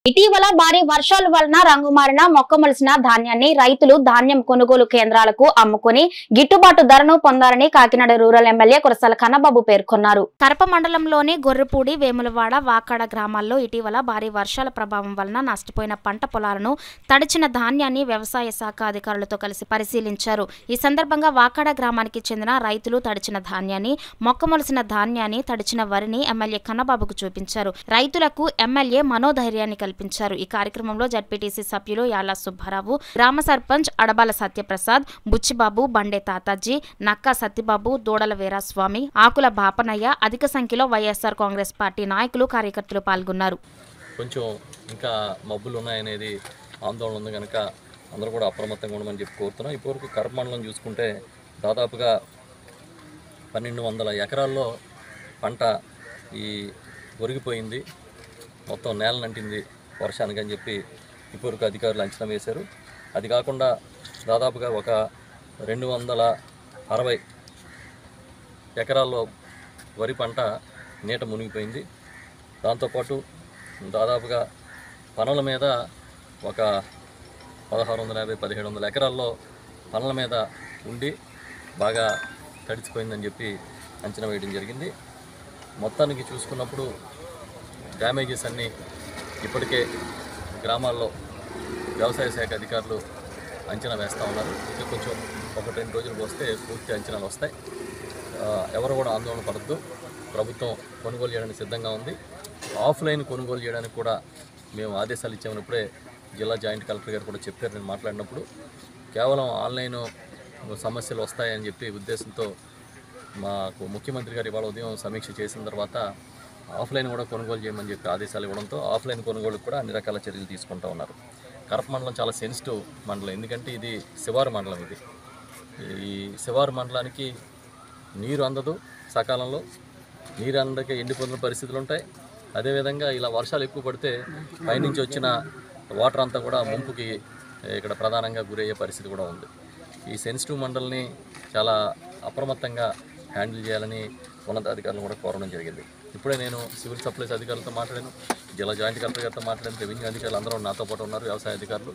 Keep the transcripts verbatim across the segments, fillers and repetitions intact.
ఇటీవల భారీ వర్షాల వలన రంగుమారిన మొక్కమొలిసిన ధాన్యాన్ని రైతులు ధాన్యం కొనుగోలు కేంద్రాలకు అమ్ముకుని గిట్టుబాటు ధరను పొందాలని కాకినాడ రూరల్ ఎమ్మెల్యే కురసాల కన్నబాబు పేర్కొన్నారు. కరప మండలంలోని గొర్రెపూడి, వేములవాడ, వాకాడ గ్రామాల్లో ఇటీవల భారీ వర్షాల ప్రభావం వలన నష్టపోయిన పంట పొలాలను, తడిచిన ధాన్యాన్ని వ్యవసాయ శాఖ అధికారులతో కలిసి పరిశీలించారు. ఈ సందర్భంగా వాకాడ గ్రామానికి చెందిన రైతులు తడిచిన ధాన్యాన్ని, మొక్కమొలిసిన ధాన్యాన్ని, తడిచిన వరిని ఎమ్మెల్యే కన్నబాబుకు చూపించారు. రైతులకు ఎమ్మెల్యే మనోధైర్యాన్ని కల్పించారు. ఈ కార్యక్రమంలో జడ్పీటీసీ సభ్యులు యాలా సుబ్బారావు, గ్రామ సర్పంచ్ అడబాల సత్యప్రసాద్, బుచ్చిబాబు, బండే తాతాజీ, నక్కా సత్యబాబు, దూడల వీరాస్వామి, ఆకుల బాపనయ్య, అధిక సంఖ్యలో వైఎస్ఆర్ కాంగ్రెస్ పార్టీ నాయకులు, కార్యకర్తలు పాల్గొన్నారు. కొంచెం ఇంకా మబ్బులు ఉన్నాయనేది ఆందోళన ఉంది కనుక అందరూ కూడా అప్రమత్తంగా ఉండమని చెప్పి కోరుతున్నాం. ఇప్పటివరకు కరప మండలం చూసుకుంటే దాదాపుగా పన్నెండు వందల ఎకరాల్లో పంట ఈ ఒరిగిపోయింది, మొత్తం నేల నంటింది వర్షానికి అని చెప్పి ఇప్పటివరకు అధికారులు అంచనా వేశారు. అది కాకుండా దాదాపుగా ఒక రెండు వందల అరవై ఎకరాల్లో వరి పంట నీట మునిగిపోయింది. దాంతోపాటు దాదాపుగా పనుల మీద ఒక పదహారు వందల యాభై పదిహేడు వందల ఎకరాల్లో పనుల మీద ఉండి బాగా తడిచిపోయిందని చెప్పి అంచనా వేయడం జరిగింది. మొత్తానికి చూసుకున్నప్పుడు డ్యామేజెస్ అన్నీ ఇప్పటికే గ్రామాల్లో వ్యవసాయ శాఖ అధికారులు అంచనా వేస్తూ ఉన్నారు. ఇంకా కొంచెం ఒక రెండు రోజులకు వస్తే పూర్తి అంచనాలు వస్తాయి. ఎవరు కూడా ఆందోళన పడద్దు. ప్రభుత్వం కొనుగోలు చేయడానికి సిద్ధంగా ఉంది. ఆఫ్లైన్ కొనుగోలు చేయడానికి కూడా మేము ఆదేశాలు ఇచ్చామన్నప్పుడే జిల్లా జాయింట్ కలెక్టర్ గారు కూడా చెప్పారు. నేను మాట్లాడినప్పుడు కేవలం ఆన్లైన్ సమస్యలు వస్తాయని చెప్పి ఉద్దేశంతో మాకు ముఖ్యమంత్రి గారు ఇవాళ ఉదయం సమీక్ష చేసిన తర్వాత ఆఫ్లైన్ కూడా కొనుగోలు చేయమని చెప్పి ఆదేశాలు ఇవ్వడంతో ఆఫ్లైన్ కొనుగోలుకు కూడా అన్ని రకాల చర్యలు తీసుకుంటూ ఉన్నారు. కరప మండలం చాలా సెన్సిటివ్ మండలం, ఎందుకంటే ఇది శివారు మండలం. ఇది ఈ శివారు మండలానికి నీరు అందదు, సకాలంలో నీరు అందకే ఎండిపోతున్న పరిస్థితులు ఉంటాయి. అదేవిధంగా ఇలా వర్షాలు ఎక్కువ పడితే పైనుంచి వచ్చిన వాటర్ అంతా కూడా ముంపుకి ఇక్కడ ప్రధానంగా గురయ్యే పరిస్థితి కూడా ఉంది. ఈ సెన్సిటివ్ మండలిని చాలా అప్రమత్తంగా హ్యాండిల్ చేయాలని ఉన్నతాధికారులు కూడా కోరడం జరిగింది. ఇప్పుడే నేను సివిల్ సప్లైస్ అధికారులతో మాట్లాడాను, జిల్లా జాయింట్ కలెక్టర్ గారితో మాట్లాడాను, రెవెన్యూ అధికారులు అందరూ నాతో పాటు ఉన్నారు, వ్యవసాయ అధికారులు.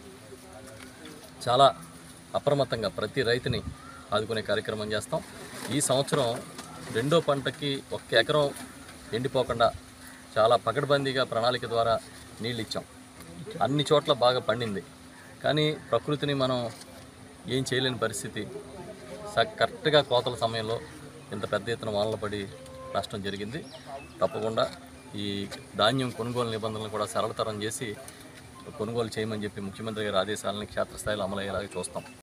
చాలా అప్రమత్తంగా ప్రతి రైతుని ఆదుకునే కార్యక్రమం చేస్తాం. ఈ సంవత్సరం రెండో పంటకి ఒక్క ఎకరం ఎండిపోకుండా చాలా పకడ్బందీగా ప్రణాళిక ద్వారా నీళ్ళు ఇచ్చాం. అన్ని చోట్ల బాగా పండింది. కానీ ప్రకృతిని మనం ఏం చేయలేని పరిస్థితి. కరెక్ట్గా కోతల సమయంలో ఇంత పెద్ద ఎత్తున వానలు పడి నష్టం జరిగింది. తప్పకుండా ఈ ధాన్యం కొనుగోలు నిబంధనలు కూడా సరళతరం చేసి కొనుగోలు చేయమని చెప్పి ముఖ్యమంత్రి గారి ఆదేశాలను క్షేత్రస్థాయిలో అమలయ్యేలాగా చూస్తాం.